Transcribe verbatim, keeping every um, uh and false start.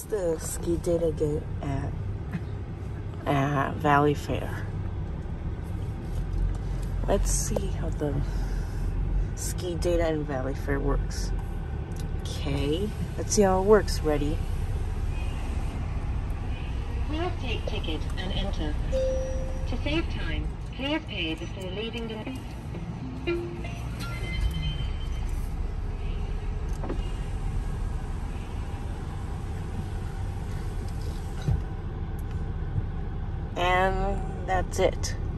the Skidata gate at, at Valley Fair. Let's see how the Skidata and Valley Fair works. Okay, let's see how it works. Ready? Please take ticket and enter. To save time, please pay before leaving the... And that's it.